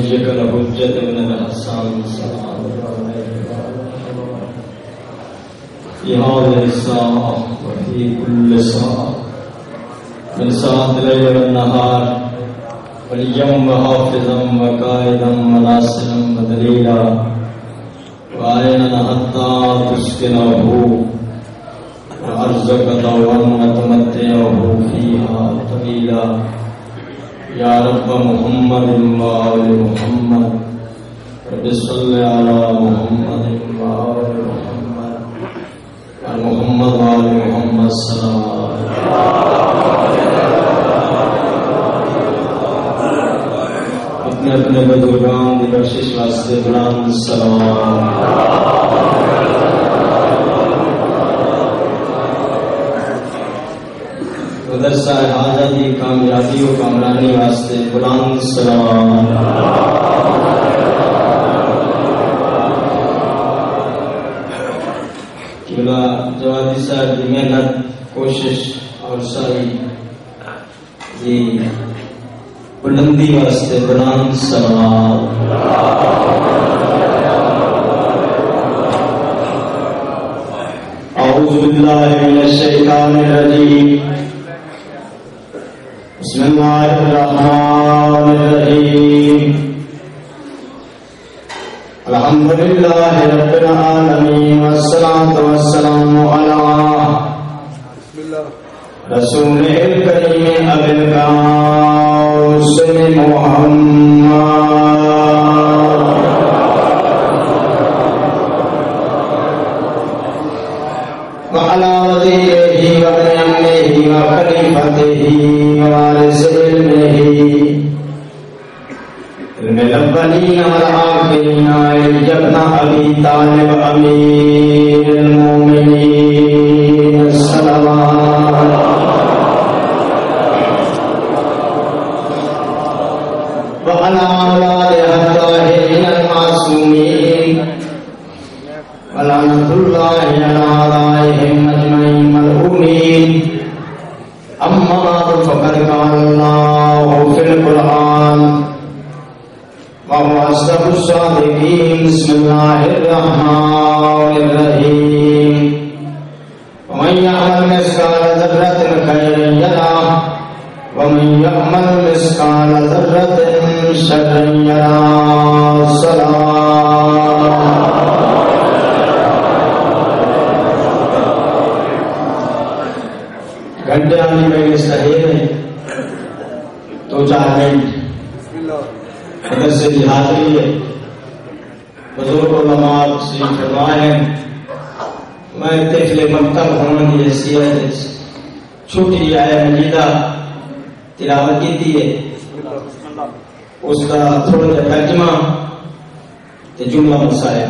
وليك الحجة بن الحسن صلى الله عليه وسلم في هذه الساعة وفي كل ساعة من ساعة الليل والنهار وليا وحافظا وقائدا وناصرا ودليلا وعينا حتى تسكنه وأرزقك وتمتعه فيها طويلا يا رب محمد وآل محمد رب صل على محمد وآل محمد محمد وآل محمد صلى الله عليه وسلم اپنے بزرگان کی بخشش واسطے بلند سلام مدرسہ حاجہ کی کامیابی و کامرانی واسطے بلند سلام قبلہ جوادی صاحب کی محنت کوشش اور ساری یہ بلندی واسطے بلند سلام اعوذ باللہ من الشیطان الرجیم بسم اللہ الرحمن الرحیم الحمدللہ رب العالمین والصلاة والسلام علی رسول کریم ابی القاسم محمد وعلى وزيره وابن عمه وخليفته ووارث علمه علم الاولين والآخرين علي بن ابي طالب امير المؤمنين الصلوات وعلى اولاد الطاهرين المعصومين ولعنة الله على أعدائهم أجمعين ملعونين أما بعد فقد قال الله في القرآن وهو أصدق الصادقين بسم الله الرحمن الرحيم ومن يعمل مثقال ذرة خيرا يره ومن يعمل مثقال ذرة شرا يره صلاة گھنٹے آنے میں صحیح ہے 2-4 منٹ مدرسے کی حاضری ہے بزرگ علماء سے فرمائے ہیں میں طفل مکتب ہونے کی حیثیت چھوٹی آیت مجیدہ تلاوت کی تھی ہے اس کا تھوڑا سا ترجمہ جملہ مسائل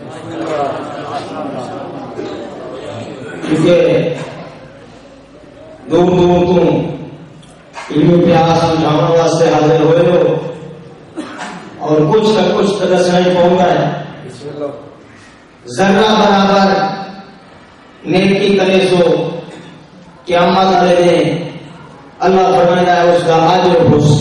کیونکہ دور دور تو علمی پیاس سمجھانے واسطے حاضر ہوئے ہو اور کچھ نہ کچھ تدس نہیں پہنچا ہے ذرہ برابر نیکی کرے سو قیامت والے دن اللہ فرماتا ہے اس کا اجر خوش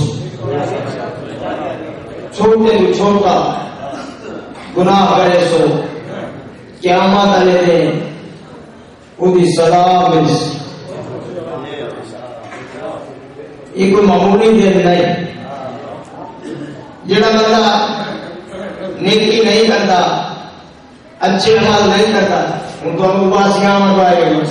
چھوٹے تو چھوٹا گناہ کرے سو قیامت والے دن وہی سزا مل یہ کوئی معمولی دن نہیں جڑا بندہ نیکی نہیں کرتا اچھے عمل نہیں کرتا ان کو ہم باسیاں منوائے گا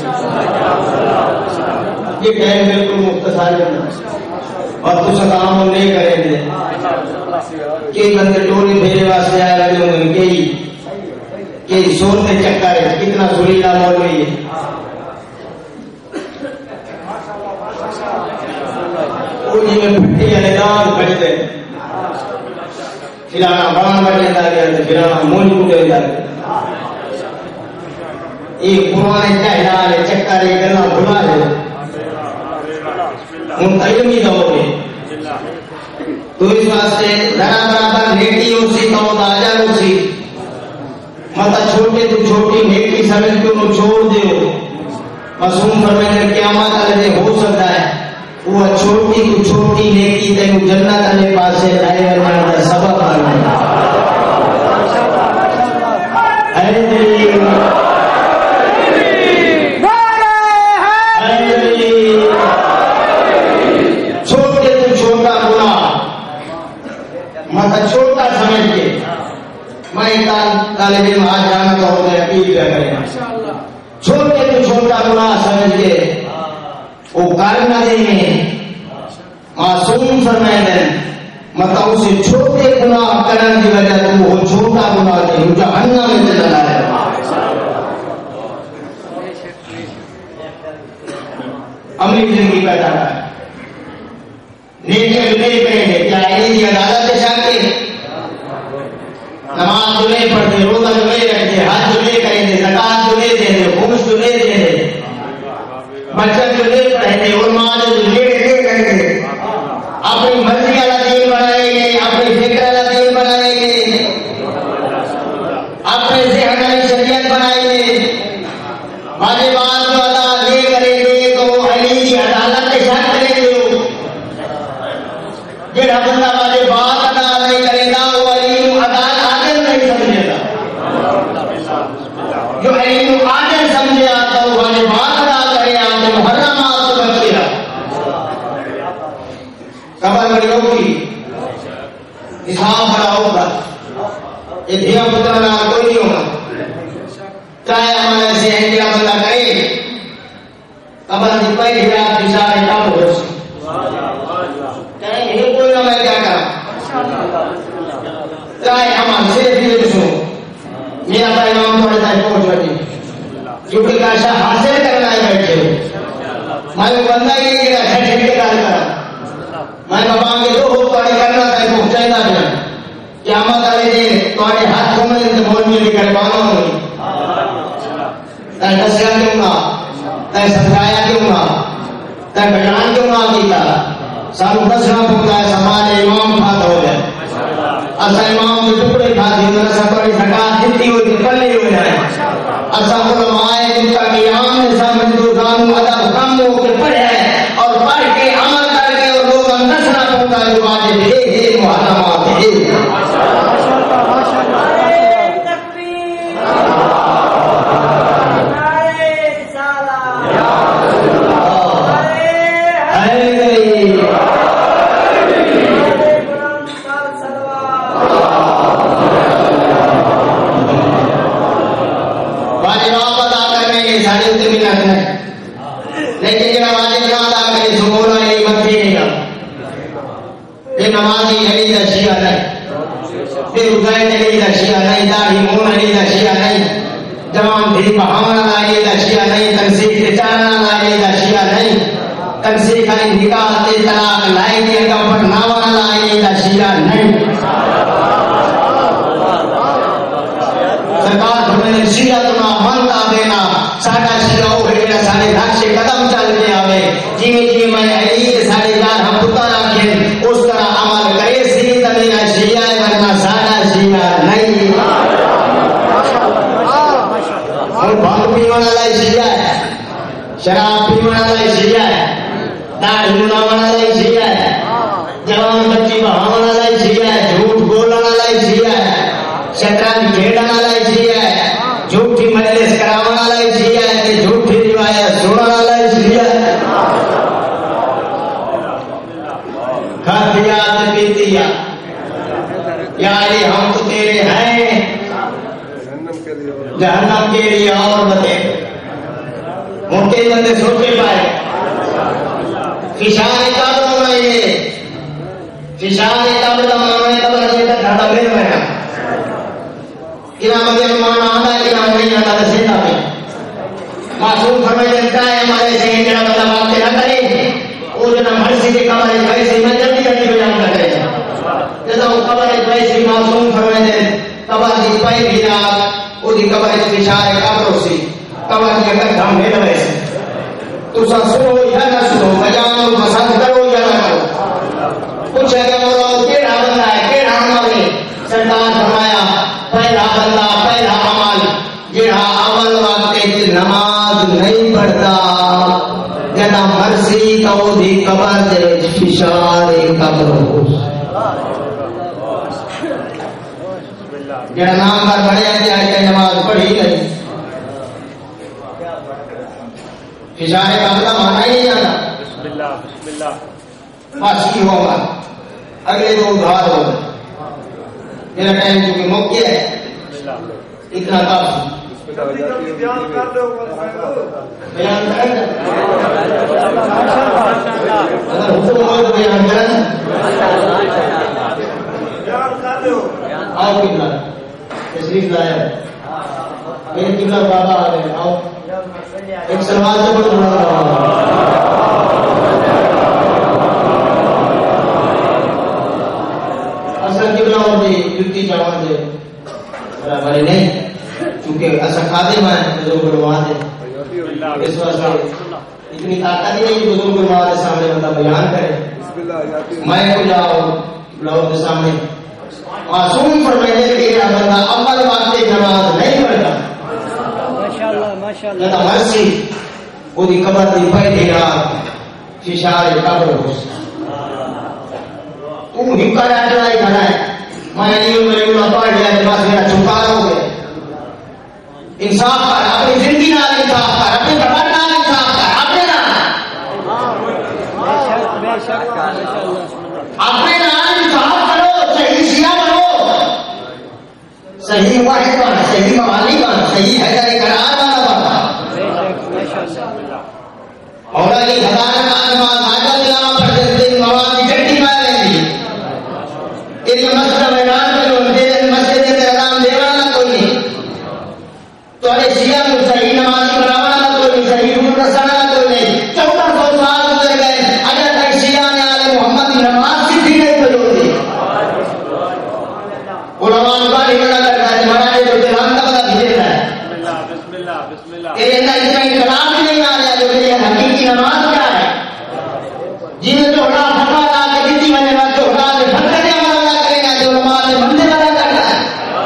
یہ کہیں بالکل مختصر اور تو کام ہم نہیں کریں گے کئی بندے ٹولی پھیرے واسطے آئے لگے ہوں گے کئی سوتے چکر ہے کتنا سریلا مول رہی ہے پھٹی اعلان کرتے فلانا بان بڑھنے گیا فلانا مول ٹوٹے گیا یہ پرانے چہرہ چکر ہے گلا بھلا ہے ان علمی دور میں تو اس واسطے ذرا برابر نیکی اسی تو تاجر اسی مطلب چھوٹے تو چھوٹی نیکی سمجھ کے انہوں چھوڑ دیو معصوم فرمائے قیامت والے ہو سکتا ہے وہ چھوٹی تو چھوٹی نیکی تینوں جنت والے پاسے لائے ورنہ کا سبب طالب علم آج جانا تو ہوتے اپیل کیا کریں چھوٹے تو چھوٹا گناہ سمجھ کے وہ کر نہ دیں گے معصوم فرمائے دیں مطلب اسے چھوٹے گناہ کرنے کی وجہ تو وہ چھوٹا گناہ دیں وہ جہنم میں چلا ہے عملی زندگی پیدا ہے نیک نہیں کریں گے کیا علی عدالت سے چاہتے نماز جو نہیں پڑھتے روزہ جو نہیں رکھتے حج جو نہیں کریں گے زکات جو نہیں دیں گے خمس جو نہیں دیں گے بچت جو نہیں پڑھیں گے اور ماں جو نہیں کریں گے اپنی مرضی والا دین بنائیں گے اپنی فکر والا دین بنائیں گے اپنے ذہن والی شریعت بنائیں گے واجبات جو ادا نہیں کریں گے تو علی کی عدالت کے ساتھ کریں گے جہاں بندہ واجبات ادا نہیں کرے گا وہ علی عدالت عادل نہیں سمجھے گا جو علی عادل سمجھے آتا وہ واجبات ادا کرے آپ نے محرمات کو بچ گیا قبر بڑی ہوگی حساب بڑا ہوگا یہ دھیا پتر نام کوئی نہیں ہوگا چاہے ہمارے ایسے ہیں کہ بندہ کرے قبر کی پہلی رات اشارے کب ہو چاہے یہ کوئی نہ میں کیا کرا چاہے ہمارے صرف یہ سنو میرا بھائی امام تھوڑے تک پہنچ بیٹھی کیونکہ کاشا حاصل کرنا ہے بیٹھے میں بندہ یہ کہ ٹھیک کے کار کرا میں بابا کے دو ہو پڑے کرنا تھا پہنچائے نہ دیا قیامت والے دن تمہارے ہاتھوں میں مول میں بھی کر پانا ہوئی تین دسیا کیوں نہ تین سمجھایا کیوں نہ تین بیان کیوں نہ کیتا سانو دسنا پڑتا ہے سماج امام کھاتا ہو جائے اصا امام کے ٹکڑے کھاتے ہیں سفر زکات دیتی ہوئی پلے ہو جائے اصا علماء جن کا قیام نے سامنے دو دانو ادب کم ہو کے پڑھے اور پڑھ کے عمل کر کے اور لوگ دسنا پڑتا ہے جو واجب ہے محرمات ہے لیکن جنا واجب نہ ادا کرے سکون علی مت نہیں گا یہ نمازی علی کا شیعہ نہیں پھر رکعت علی کا شیعہ نہیں داڑھی مون علی کا شیعہ نہیں جوان بھی بہانا علی کا شیعہ نہیں تنسیق چانا علی کا شیعہ نہیں تنسیق علی نکاح تے طلاق لائے دیا کا پڑھنا والا علی کا شیعہ نہیں سرکار ہمیں شیعہ تو نہ منتا دینا ساڈا شیعہ وہ ہے جڑا سارے نقش قدم چل کے آوے جویں جویں میں علی کے سارے یار ہم پتر آکھیں اس طرح عمل کرے سی تے میرا شیعہ ہے ورنہ ساڈا شیعہ نہیں اور بھنگ پینے والا شیعہ ہے شراب پینے والا شیعہ ہے داڑھی منانے والا شیعہ ہے جوان بچی بہانے والا شیعہ ہے جھوٹ بولنے والا شیعہ ہے شطرنج کھیلنے والا شیعہ ہے جھوٹی مجلس کرانے والا شیعہ ہے کہ جھوٹی روایت سننے والا شیعہ ہے کھاتیا تے پیتیا یا علی ہم تو تیرے ہیں جہنم کے لیے اور بتے موٹے بندے سوچے پائے فشار قبر ہونا یہ فشار قبر کا مانا ہے قبر سے ڈھاڈا بھیڑ میں کنا مگر مانا آتا ہے کنا نہیں آتا ہے زندہ میں معصوم فرمائے دیتا ہے ہمارے سے جڑا بندہ باتیں نہ کرے وہ جنا مرضی کے قبر ہے ویسے میں جلدی جلدی بیان نہ کرے جیسا وہ قبر ہے ویسے معصوم فرمائے دے قبر کی پہلی رات وہ دی قبر فشار قبر سی قبر کے اندر دھم بھیڑ ویسے تو سنو یا نہ سنو بجانو پسند کرو یا نہ کرو پوچھا کہ وہ کیڑا بندہ ہے کیڑا عمل ہے سرکار فرمایا پہلا بندہ پہلا عمل جہاں عمل وقت نماز نہیں پڑھتا جنا مرضی تو دی قبر دے فشار قبر ہو جڑا نام پر پڑھیا کہ نماز پڑھی نہیں فشار قبر کا مانا ہی نہیں جانا بس کی ہوگا اگلے دو ادھار ہوگا میرا ٹائم چونکہ موقع ہے اتنا کافی بیان کر دو بیان کر اگر حکم ہو تو بیان کریں بیان کر دو آؤ قبلہ تشریف لائے میرے قبلہ بابا آ گئے آؤ ایک سلوات سے بڑھ رہا اصل قبلہ ہو دی جتی جاؤں دے برابر نہیں چونکہ اصل خادم ہے بزرگ علماء دے اس واسطے اتنی طاقت نہیں کہ بزرگ علماء کے سامنے بندہ بیان کرے میں کو جاؤ قبلہ کے سامنے معصوم فرمانے کے لیے بندہ اول وقت نماز نہیں پڑھتا ماشاءاللہ مرسی وہ دی قبر دی پہلی رات فشار قبر ہو تو ہکا چڑھائی کھڑا ہے میں نہیں میرے اللہ پڑھ لیا بس میرا چھٹکارا ہو گیا انصاف کر اپنی زندگی نال انصاف کر اپنے بڑا نال انصاف کر اپنے نال اپنے نال انصاف کرو صحیح سیاہ بنو صحیح واحد بن صحیح موالی بن صحیح حیدر قرار بن اور علی ہزار نماز حاجت علامہ پڑھ دیتے مواد کی گٹی مار رہی ایک مسجد میدان میں لوگ دے مسجد کے اعلان دیوانا کوئی نہیں تو ارے شیعہ کو صحیح نماز پڑھاوانا کوئی نہیں صحیح روح رسانا کوئی نہیں 1400 سال گزر گئے اگر تک شیعہ نے آل محمد کی نماز سیکھی نہیں تو ہوتی علماء کا نکلا کرتا ہے مرانے جو دلان کا پتہ بھیجتا ہے تیرے اندر اتنا انقلاب بھی نہیں آ رہا جو تیرے حقیقی نماز کیا ہے جی میں جو ہڑا پھٹا لا کے کسی میں نے جو ہڑا سے پھٹ کر عمل کرے گا جو نماز سے بندے والا کرتا ہے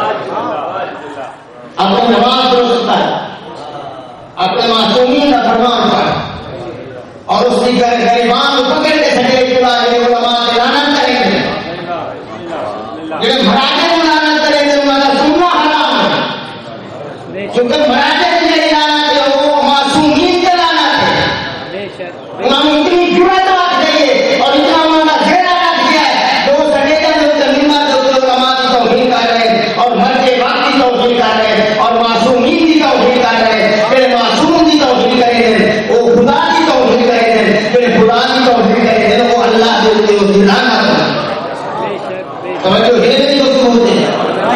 اپنی نماز درست ہے اپنے معصومین کا فرمان پر اور اس کی غریبان کو پکڑ کے سکے کے بعد علماء سے لعنت کریں گے جو مراجع کو لعنت کریں گے انہوں کا سننا حرام ہے چونکہ مراجع کی لعنت ہے وہ معصومین کا لعنت ہے امام اتنی جرأت رکھ دیئے اور اتنا مانا گھیرا رکھ دیا ہے دو سڑیدہ جو ترمیمہ جو علماء کی توحید کر رہے ہیں اور گھر کے وقت کی توحید کر رہے ہیں اور معصومین کی توحید کر رہے ہیں پھر معصوم کی توحید کریں گے وہ خدا کی توحید کریں گے پھر خدا کی توحید کریں گے وہ اللہ جو دلانا ہے توجہ ہے نہیں تو کیوں ہوتے ہیں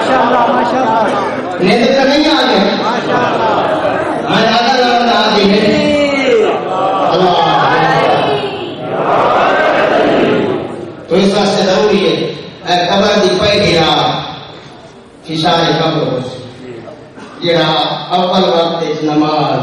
نیدر کا نہیں آگے میں آگا لگتا آگے ہے اللہ تو اس وقت سے ضروری ہے اے قبر دی پہلی رات فشار قبر ہو جڑا اول وقت نماز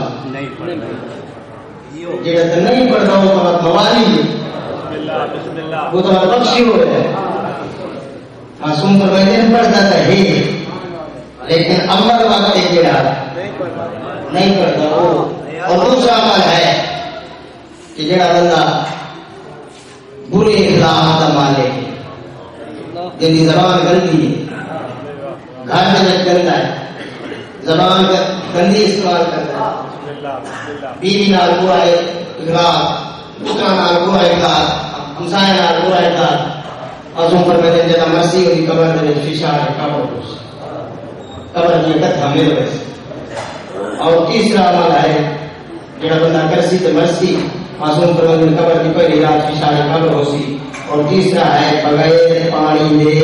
جڑا تو نہیں پڑھتا وہ تو موالی وہ تو بخشی ہو رہا ہے معصوم فرماتے ہیں پڑھتا تھا ہی لیکن اول وقت جڑا نہیں پڑھتا وہ اور دوسرا عمل ہے کہ جڑا بندہ برے اخلاق کا مالک ہے جن کی زبان گندی ہے گھر میں جب گندا ہے زبان گندی استعمال کرتا ہے بیوی نال برا اخلاق پترا نال برا اخلاق ہمسائے نال برا اخلاق معصوم فرماتے ہیں جدا مرسی ہوئی قبر میں فشار قبر ہو قبر کی کتھا میں ویسے اور تیسرا عمل ہے جڑا بندہ کرسی تے مرسی معصوم فرماتے ہیں قبر کی پہلی رات فشار قبر ہو سی اور تیسرا ہے بغیر پانی دے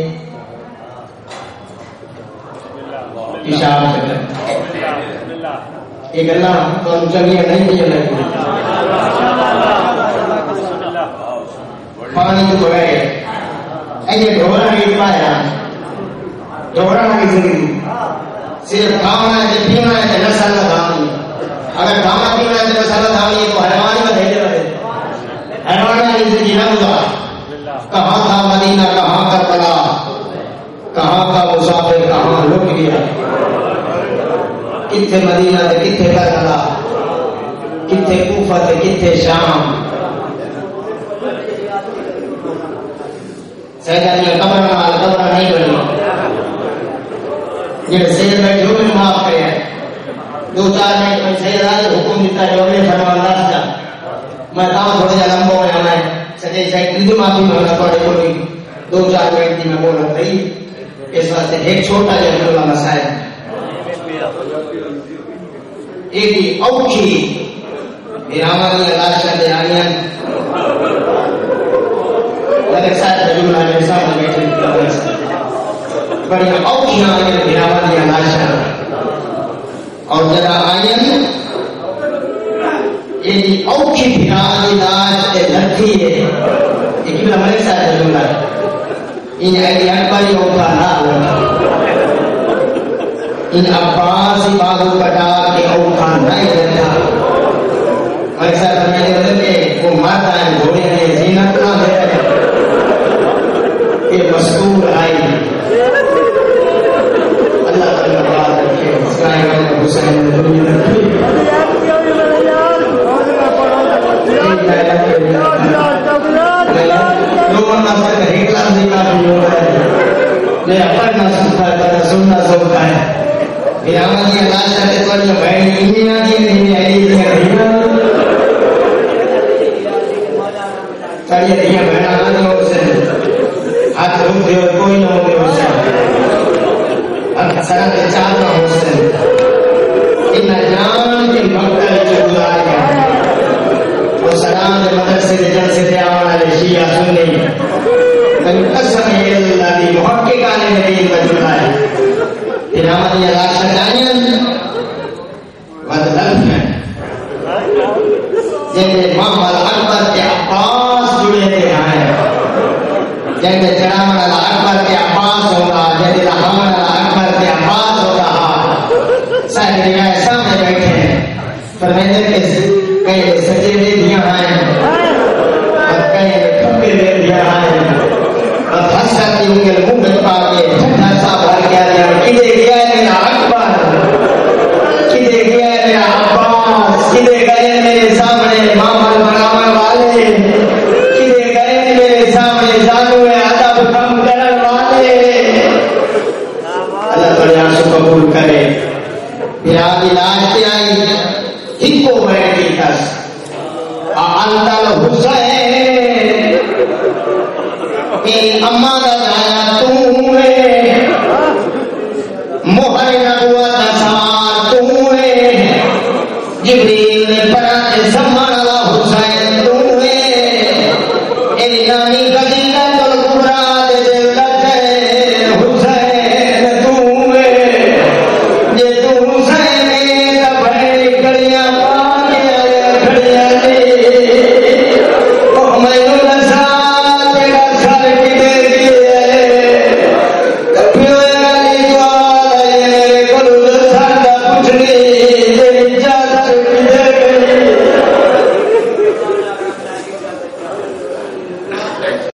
پیشاب کرنا ایک اللہ تو چلیے نہیں دیا لگی پانی تو بغیر ایسے ڈھوڑا نہیں پایا ڈھوڑا نہیں زندگی صرف کھانا ہے پینا ہے نسل دھانی اگر کھانا پینا ہے نسل دھانی ہے تو حیوان کا بھیجے رہے حیوان کی زندگی نہ گزار کہاں تھا مدینہ کہاں کربلا کہاں کا مسافر کہاں لٹ گیا کتنے مدینہ تے کتنے کربلا کتنے کوفہ تے کتنے شام سیدانی قبر نہیں بنی یہ سید میں جو بھی معاف کرے ہیں 2-4 منٹ میں سید آج حکم دیتا ہے جو نے فرمان دس جا میں کام تھوڑا جا لمبا ہو جانا ہے سکے شاید دل معافی مانگا تھوڑے کوئی 2-4 منٹ کی میں بولت رہی اس واسطے ایک چھوٹا جو اللہ مسائل ایڈی اوکھی میراواں دی لاشاں تے آئیاں لگے ساتھ رجل علیہ السلام بیٹھے بڑی اوکھیاں آئیاں میراواں دی لاشاں اور جدا آئیاں ایڈی اوکھی میراواں دی لاش تے لٹھی ہے ایک ملک ساتھ رجل ہے ان ایڈی اکبری اوکھا نہ ان عباس بازو کٹا کے اوکھا نہیں دیتا ایسا فرماتے ہیں کہ وہ ماتا ہے گھوڑے نے زینت نہ ہے کہ مستور آئی اللہ تعالیٰ بات رکھے اسکائی میں حسین دنیا رکھی لوگوں نے اپنے ایک لاکھ دیکھا بھی ہو رہا ہے میں اپنا سنتا ہے سننا سوتا ہے میرا آمدی اللہ شاہد تو جو بہن انہیں آدھی نہیں آئی چاہیے دیا بہنا آنے ہو سے ہاتھ روک دے اور کوئی نہ ہو دے ہو سے سرد چار نہ ہو سے ان جان کے مقتل جو گزار گیا وہ سلام دے مدرسے دے جن سے دے آوانا لے شیعہ سننے تن قسم اللہ دی محقق آنے نبی مجھول آئے امامت یہ لاشا جانین ودلن ہے جنہیں محمد اکبر کے عباس جڑے تھے آئے جنہیں چرامن اللہ اکبر کے عباس ہوگا جنہیں رحمن اللہ اکبر کے عباس ہوگا صاحب رہا سامنے بیٹھے ہیں فرمیدر کے کئی سجے دے دیا آئے اور کئی کھپے دے دیا آئے اور حسن کی ان کے منہ میں پاکے ٹھنڈا سا بھر گیا دیا کدے گیا ہے میرا اکبر کدے گیا ہے میرا عباس کدے گئے میرے سامنے محمد بناون والے کدے گئے میرے سامنے جانو ادب کم کرن والے اللہ تعالی آنسو قبول کرے پھر آدھی لاش پہ آئی ہکو بیٹھی کس انت الحسین کہ اما دا جایا تو ہے مہر نبوت سوار تو ہے جبریل نے پرات سمان اللہ حسین تو ہے ایلی نانی قدیلت القبرہ دے دولت ہے حسین تو ہے جے تو حسین ہے تبھڑے کڑیاں پاکے کھڑیاں دے وہ ہمیں